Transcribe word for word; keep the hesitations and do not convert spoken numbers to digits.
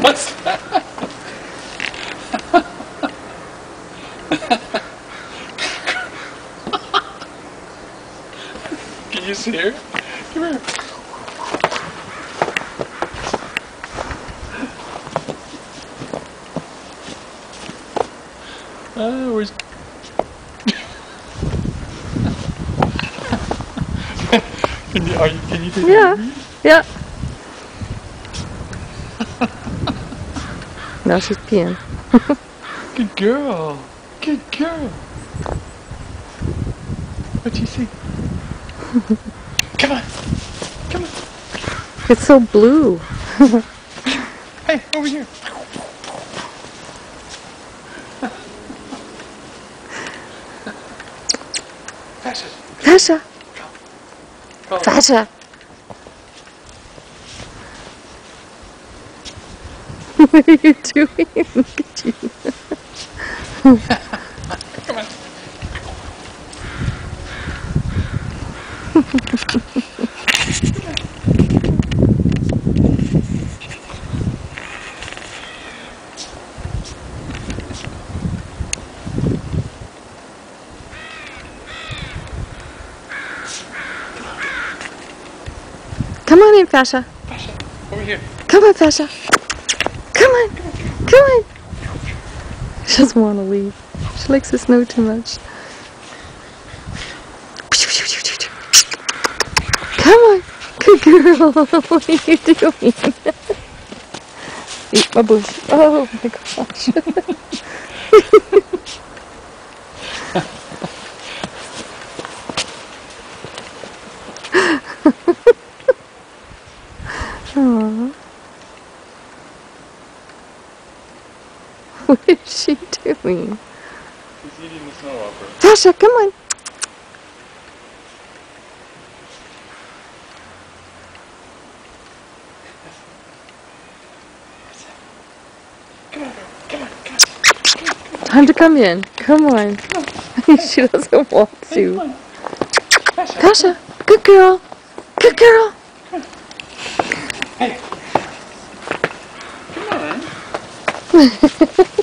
What's that? Can you see her? Come here. Uh, where's... can you, are you, can you take Yeah, a movie? yeah. Now she's peeing. Good girl. Good girl. What'd you see? Come on. Come on. It's so blue. Hey, over here. Fascia. Fashia. Come. Fashia. What are you doing? Look at you. Come on. Come on in, Fashia. Fascia, over here. Come on, Fashia. Come on. Come on. She doesn't want to leave. She likes the snow too much. Come on. Good girl. What are you doing? Eat my bush. Oh my gosh. Aww. What is she doing? He's eating the snow off her. Fashia, come on. Come on, girl. Come on, come on. Time to come in. Come on. She doesn't want Hey, to. come on. Fascia. Fashia, good girl. Good girl. Hey. Come on.